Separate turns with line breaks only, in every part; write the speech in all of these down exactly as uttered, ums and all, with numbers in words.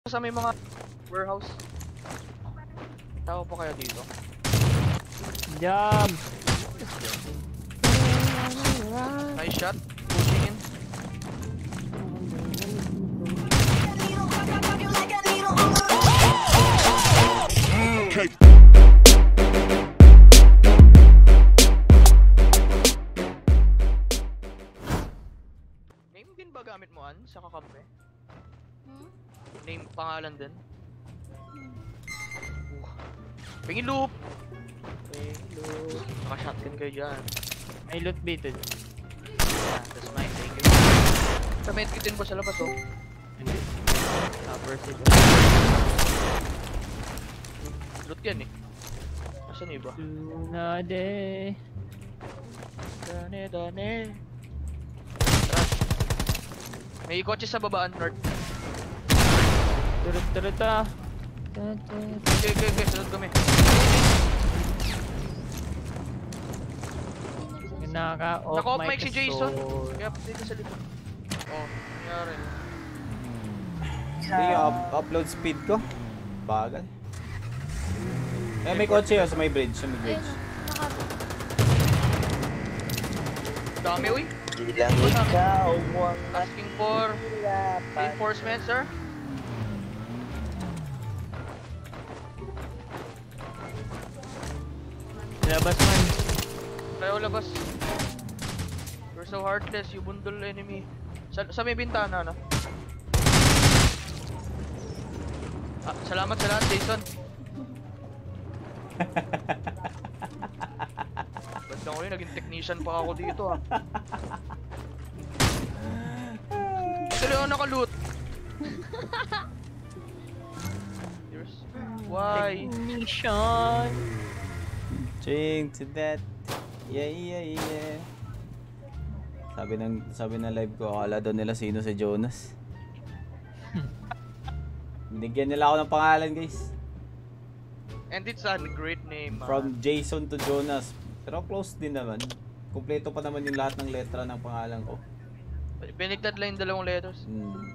Sa may mga warehouse. Tao pa kaya dito?
Jam!
Nice shot. Pushing in. Okay. Name din ba gamit mo an sa kakampi? Hmm? Name, pangalan din? Uh. Pingin loop! Pingin loop. Naka-shotgun kayo dyan.
May loot bait dun.
Yeah, that's mine. Thank you. Sa medkit din ba sa labas oh?
Hindi. Upper side.
Loot yan eh. Nasaan iba?
Tunade.
Dane, dane. May kotse sa babaan, North.
Turut turut ah.
Okay, okay, okay. Sunod kami.
Naka-off
Naka-off
mic
mic si Jazon. Kaya dito sa likod. Oh, nangyari.
Hindi yung up upload speed ko. Bagal. Eh, may kotse yun sa may bridge. Sa may bridge.
Dami, uy.
Ilang ikaw mo ang
asking for reinforcement, sir.
Labas man.
Tayo labas. You're so heartless, you bundle enemy. Sa, sa may bintana, no? Ah, salamat sa lahat, Jazon. Ba't lang ko yun, naging technician pa ako dito, ha? Tuloy ako naka-loot. Why?
Technician.
Ching to that. Yeah, yeah, yeah. Sabi ng sabi ng live ko, akala daw nila sino si Jonas. Binigyan nila ako ng pangalan, guys.
And it's a great name. Man.
From Jazon to Jonas. Pero close din naman. Kumpleto pa naman yung lahat ng letra ng pangalan ko.
Binigtad lang yung dalawang letters.
Hmm.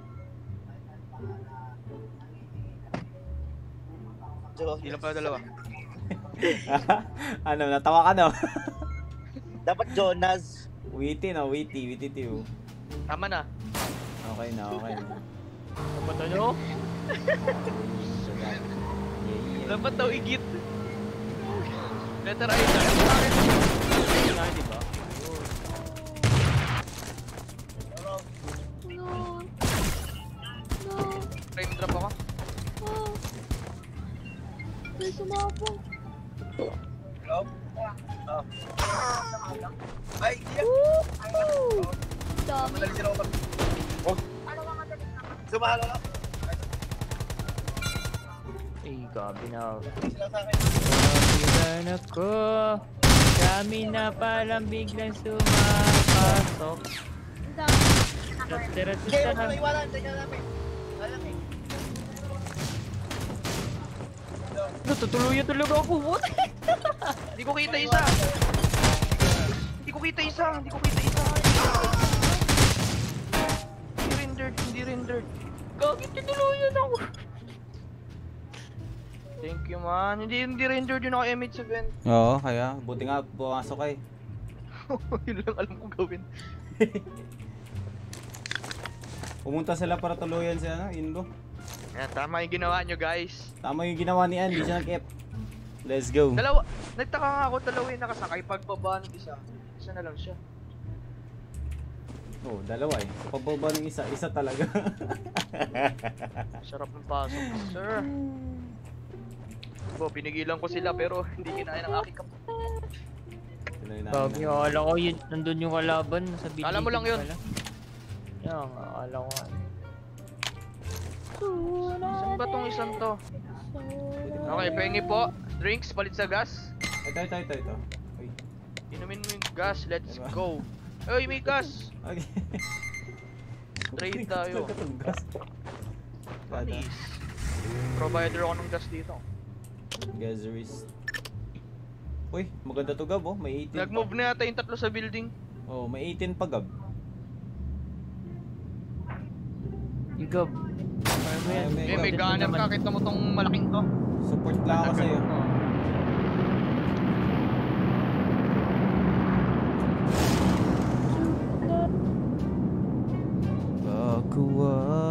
Hindi lang pala dalawa.
Ano, natawa ka no?
Dapat Jonas.
Witty no, witty, witty too.
Tama na.
Okay na, okay na.
Dapat ano?
Dapat daw igit. Letter I na.
Na, di ba?
No. No.
Frame drop ako.
Oh. May sumabog.
Hello? Oh. Ay, iya.
Woo! Dami.
Oh. Sumahalo lang.
Ay, gabi na.
Sila sa akin.
Gabi na ko. Dami na palang biglang sumapasok.
Ang dami.
Tira-tira
Hindi, huwag mo iwanan. Tingnan namin. Alam eh.
Natutuluyan talaga ako. What?
Hindi ko kita isa. Hindi ko kita isa. Hindi ko kita isa. Hindi rendered. Hindi rendered.
Gagit tutuluyan ako.
Thank you man. Hindi hindi rendered yung naka-M H seven.
Oo, kaya buti nga pumasok kay.
Yun lang alam ko gawin.
Pumunta sila para tuluyan si ano, Inbo.
Ayan, tama yung ginawa nyo guys.
Tama yung ginawa ni Ann, hindi siya nag-F. Let's go.
Dalawa, nagtaka nga ako dalawa yung nakasakay. Pagbaba ng isa, isa na lang siya.
Oo, oh, dalawa eh. Sa pagbaba ng isa, isa talaga.
Sarap ng pasok, sir. Bo, pinigilan ko sila pero hindi kinaya ng aking kapatid.
Gabi, akala ko yun, nandun yung kalaban sa building.
Kala mo lang yun.
Yan, akala ko nga.
Saan ba tong isang to? Okay, pengi po. Drinks, palit sa gas.
Ito, ito, ito, ito. Uy.
Inumin mo yung gas, let's go. Uy, may gas!
Okay.
Trade tayo. Panis. Provider ako ng gas dito.
Gazeries. Uy, maganda to Gab oh, may eighteen.
Nag-move na yata yung tatlo sa building.
Oh, may eighteen pa Gab.
You Gab.
Kaya
mo yan.
May-
Eh, may
Dito
gunner
naman.
ka, kita mo tong malaking to.
Support lang ako sa'yo. Bakuwa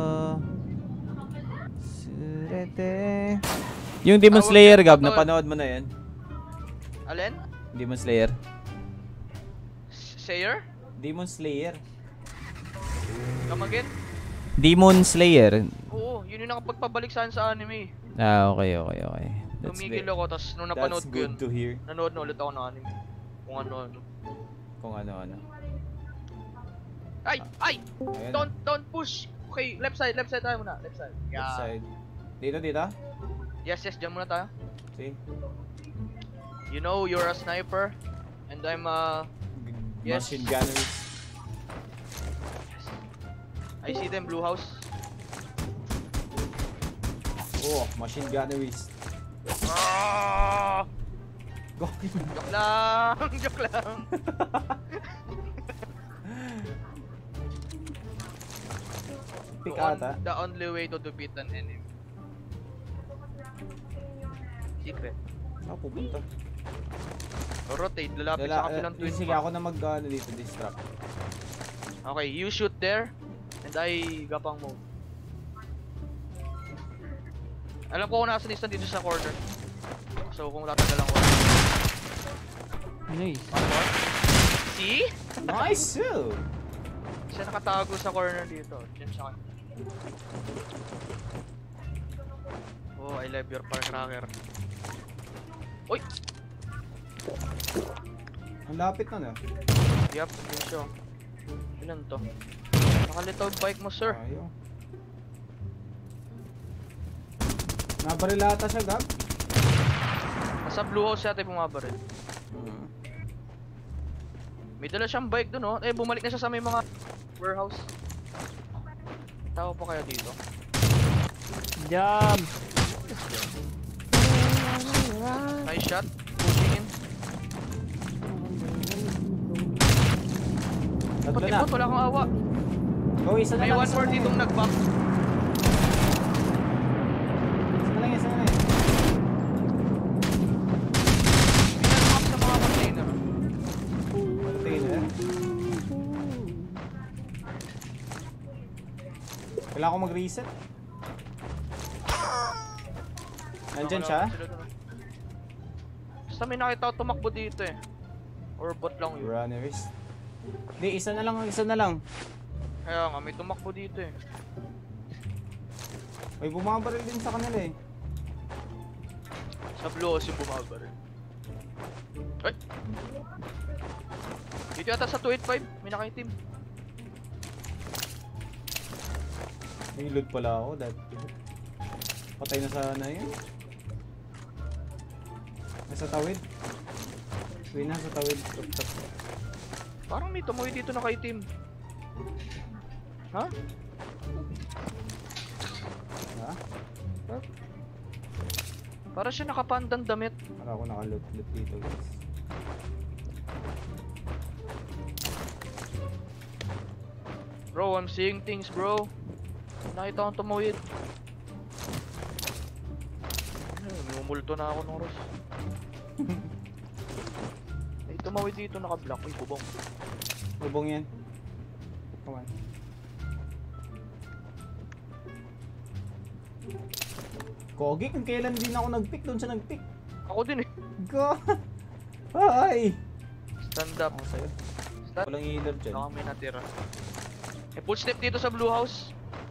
surete. Yung Demon
Tawag
Slayer,
yan,
Gab,
totoo.
napanood mo na yan?
Alin?
Demon Slayer.
Sayer?
Demon Slayer.
Come again?
Demon Slayer.
Oo, yun yung nakapagpabalik saan sa anime.
Ah, okay, okay, okay. That's,
Tumigil
ve-
ako, tapos nung napanood
that's
ko yun,
good to hear.
nanood na ulit ako ng anime. Kung ano-ano.
Kung ano-ano.
Ay! Ay!
Ayan.
Don't, don't push! Okay, left side, left side tayo muna. Left side.
Left
Yeah.
side. Dito, dito?
Yes, yes, dyan muna tayo.
See?
You know, you're a sniper. And I'm a... Yes.
Machine gunnery.
I see them, blue house.
Oh, machine gunneries.
Ah!
Go.
Joke lang! Joke lang!
Pick
On-
ata.
The only way to defeat an enemy. Secret.
Ah, pupunta.
Rotate, lalapit
Lala,
sa kapilang
eh,
twin
sige,
pa.
ako na mag ano dito, distract.
Okay, you shoot there. And I gapang move. Alam ko kung nasan isang dito sa corner. So kung tatagalan ko.
Nice.
Ano? See?
Nice! Oh.
Siya nakatago sa corner dito. Diyan sa akin. Oh, I love your firecracker. Uy!
Ang lapit na na.
Yup, yun siya. Ilan to? Nakalitaw bike mo, sir.
Ayaw. Nabarilata siya, Gab.
Nasa blue house yata bumabaril.
Hmm.
May dala siyang bike dun, oh. Eh, bumalik na siya sa may mga warehouse. Tao pa kaya dito?
Jam!
Nice shot. Pushing in.
Tatlo
Pati
na.
bot, wala kang awa.
Go, isa na
May
lang.
one
isa
more
na
ditong
lang.
nag-back.
Isa na lang, isa na lang.
Pinag-back sa mga container.
Tingin na. Kailangan ko mag-reset. Nandyan
Wala
siya?
sila dun, oh. Basta may nakita ko tumakbo dito eh. Or bot lang yun.
Runners. Hindi, isa na lang, isa na lang.
Kaya nga, may tumakbo dito eh.
May bumabaril din sa kanila eh.
Sa blue house yung bumabaril. Ay! Dito yata sa two eighty-five, may nakaitim.
May loot pala ako dati. Patay na sana yun. Nasa tawid. Uwi na sa tawid. Top, top.
Parang may tumawi dito nakaitim. Ha?
Ha?
Para siya nakapandang damit.
Para ako nakaloot loot dito guys.
Bro, I'm seeing things, bro. Nakita akong tumawid. Ay, Numulto na ako ng Ros. May tumawid dito, naka-block. Uy, bubong.
Lubong yan. Come on. Kogi, kung kailan din ako nag-pick, doon siya nag-pick.
Ako din eh.
Go! Hi!
Stand up.
Ako sa'yo.
Stand
Walang healer dyan.
Baka may natira. Eh, footstep dito sa blue house.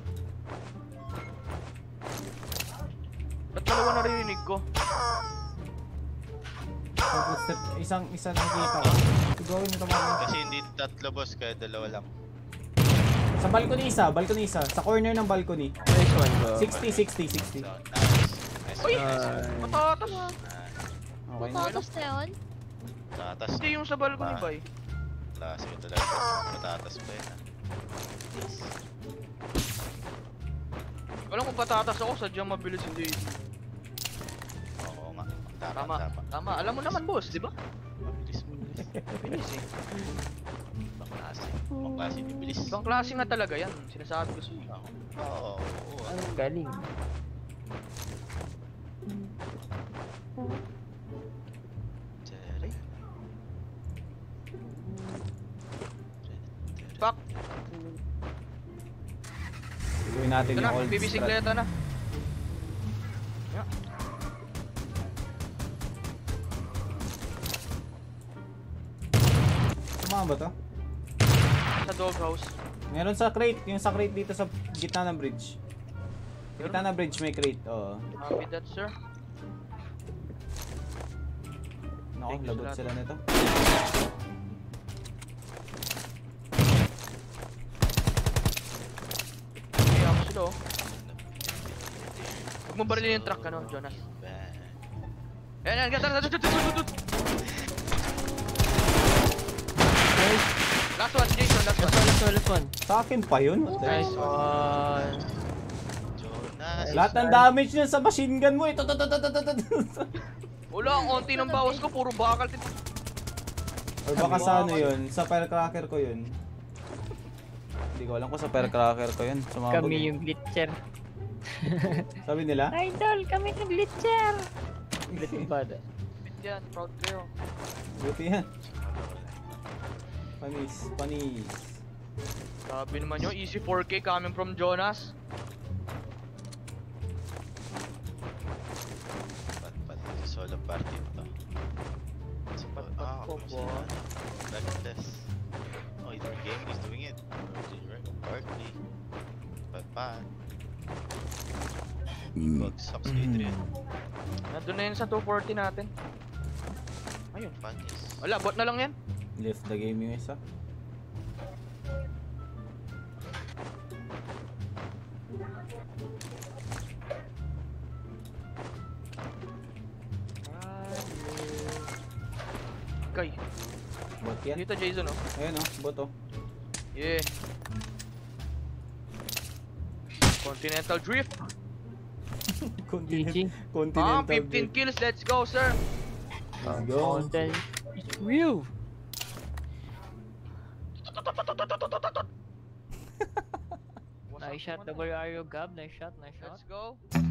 Ba't dalawa naririnig ko?
So, footstep, isang, isa nakikita ko. Gawin mo tama.
Kasi hindi tatlo boss, kaya dalawa lang.
Sa balcony isa, balcony isa. Sa corner ng balcony.
Nice one, bro.
sixty, sixty, sixty.
So, nice. Nice,
Uy!
nice.
Matatas!
Okay na.
Patatas na yun?
Tatas.
Hindi yung sa balcony
Ah.
ba eh.
Klase ko talaga. Matatas pa yun. ah.
Alam kung patatas ako, sadyang mabilis hindi.
Oo nga. Tama,
Tama,
tama.
tama. Alam mo naman boss, di ba?
Mabilis, mabilis.
Bilis eh.
Baka Klase. Ibang klase yung bilis.
Ibang klase nga talaga yan. Sinasabi ko sa'yo.
Oo. Oo. oo.
Ang galing.
Tere.
Fuck!
Gawin natin
Ito
yung
na,
old
bibisikleta na. Yeah.
Sumama ba to?
Sa doghouse.
Meron sa crate, yung sa crate dito sa gitna ng bridge. Gitna ng bridge may crate, oo.
Copy that, sir.
Nako,
Thank you,
lagot
salamat.
sila nito.
Okay, ako sila, oh. Huwag mo barilin yung truck, ano, Jonas. Ayan, ayan, gata, gata, gata, gata, gata. Last one, Jason, last one.
Last one, last one, last one.
Sa akin pa yun? What the
Nice
heck?
one.
Jonas.
Lahat ng damage niya sa machine gun mo eh.
Wala, ang konti ng bawas ko, puro bakal.
Or baka sa ano yun, sa firecracker ko yun. Hindi ko alam kung sa firecracker ko yun. Sumabog
Kami
eh.
yung glitcher.
Sabi nila?
Idol, kami yung glitcher. Glitcher ba?
Bit yan, proud kayo.
Buti yan. Panis, panis.
Sabi naman nyo, easy four K coming from Jonas.
Pat pat solo party ito. So,
Pat pat
ah,
po,
kung
boy.
sino ano, Reckless. Oh, the game is doing it. Party. Pat pat. Bagsak sa Adrian.
Nandun na yun sa two forty natin. Ayun.
Panis.
Wala, bot na lang yan.
Left the game yung isa.
Kay,
Bot yan.
dito Jazon, oh.
Ayun oh, bot oh.
Yeah. Continental Drift.
Continent,
G G.
Ah,
continental
fifteen
drift.
kills, let's go, sir.
Let's go.
Content is real. Nice shot, W R U Gab. Nice shot, nice shot.
Let's go.